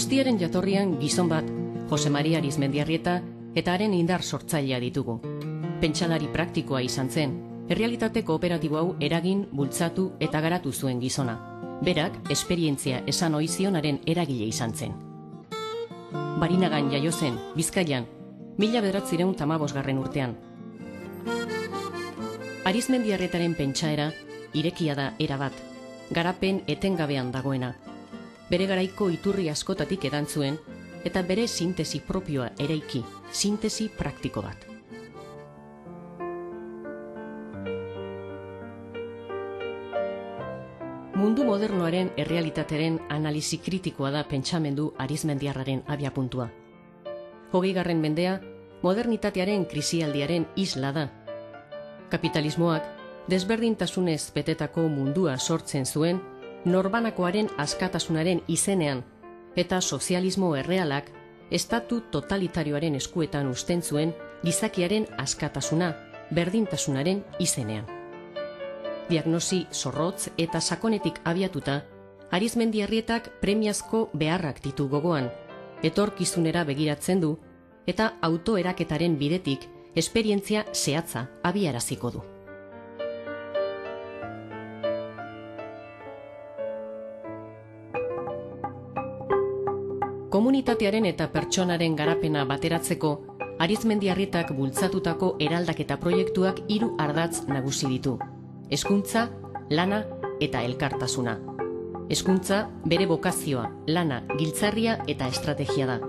Guztiaren jatorrian gizon bat, Jose Maria Arizmendiarrieta eta haren indar sortzailea ditugu. Pentsalari praktikoa izan zen, errealitate kooperatibo hau eragin, bultzatu eta garatu zuen gizona. Berak, esperientzia esan oizionaren eragile izan zen. Barinagan jaio zen, Bizkaian, 1915 urtean. Arizmendiarrietaren pentsaera irekia da erabat, garapen etengabean dagoena. Bere garaiko iturri askotatik edan zuen, eta bere sintesi propioa eraiki, sintesi praktiko bat. Mundu modernoaren errealitateren analisi kritikoa da pentsamendu Arizmendiarraren abiapuntua. 20. mendea, modernitatearen krisialdiaren isla da. Kapitalismoak desberdintasunez betetako mundua sortzen zuen, norbanakoaren askatasunaren izenean, eta sozialismo errealak estatu totalitarioaren eskuetan uzten zuen gizakiaren askatasuna, berdintasunaren izenean. Diagnosi zorrotz eta sakonetik abiatuta, Arizmendiarrietak premiazko beharrak ditu gogoan, etorkizunera begiratzen du, eta autoeraketaren bidetik esperientzia zehatza abiaraziko du. Komunitatearen eta pertsonaren garapena bateratzeko, Arizmendiarrietak bultzatutako eraldaketa proiektuak 3 ardatz nagusi ditu: hezkuntza, lana eta elkartasuna. Hezkuntza bere bokazioa, lana, giltzarria eta estrategia da.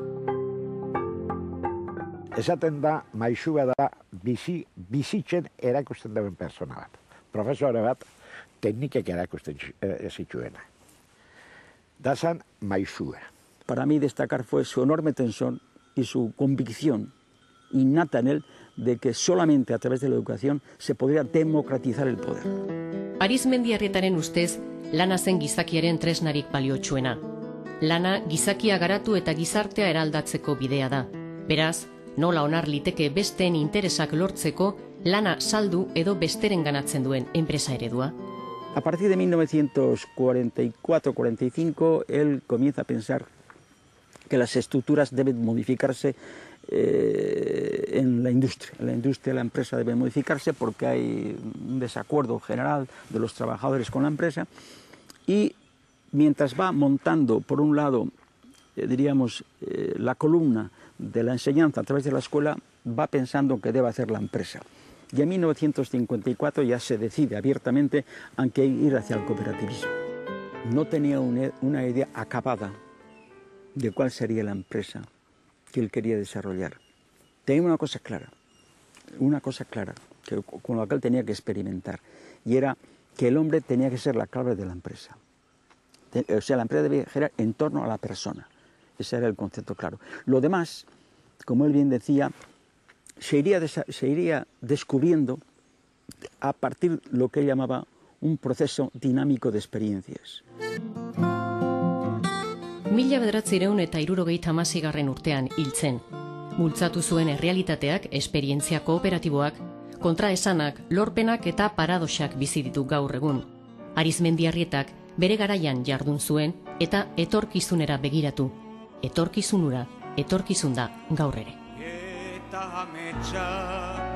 Esaten da, maisua da bizitzen erakusten duen persona bat. Profesore bat, teknikek erakusten zituena. Dazan maisua. Para mí destacar fue su enorme tensión y su convicción innata en él de que solamente a través de la educación se podría democratizar el poder. Arizmendiarrietaren ustez, lana zen gizakiaren tresnarik baliotsuena. Lana gizakia garatu eta gizartea eraldatzeko bidea da. Beraz, nola onar liteke besteen interesak lortzeko lana saldu edo besteren ganatzen duen enpresa eredua. A partir de 1944-45, él comienza a pensar que las estructuras deben modificarse en la industria. En la industria la empresa debe modificarse porque hay un desacuerdo general de los trabajadores con la empresa, y mientras va montando, por un lado, diríamos, la columna de la enseñanza a través de la escuela, va pensando que debe hacer la empresa. Y en 1954 ya se decide abiertamente a que ir hacia el cooperativismo. No tenía una idea acabada de cuál sería la empresa que él quería desarrollar. Tenía una cosa clara, que, con la que él tenía que experimentar, y era que el hombre tenía que ser la clave de la empresa. O sea, la empresa debía girar en torno a la persona. Ese era el concepto claro. Lo demás, como él bien decía, se iría descubriendo a partir de lo que él llamaba un proceso dinámico de experiencias. 1976 urtean hil zen. Bultzatu zuen errealitateak, esperientzia kooperatiboak, kontraesanak, lorpenak eta paradoxak bizi ditu gaur egun. Arizmendiarrietak bere garaian jardun zuen eta etorkizunera begiratu. Etorkizunura, etorkizun da gaur ere.